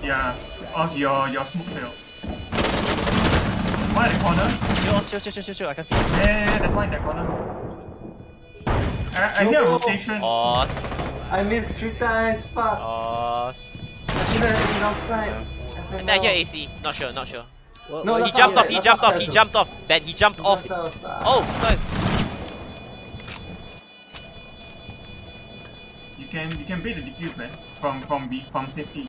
Yeah. Also, your smoke failed. One in the corner. Chill. I can see. Yeah, there's one in that corner. I hear a rotation. I missed 3 times, fuck. I should have been outside. And then I hear AC. Not sure. No, He jumped off. Ben, he jumped off. Oh, no. You can bait the defuse, man. From safety.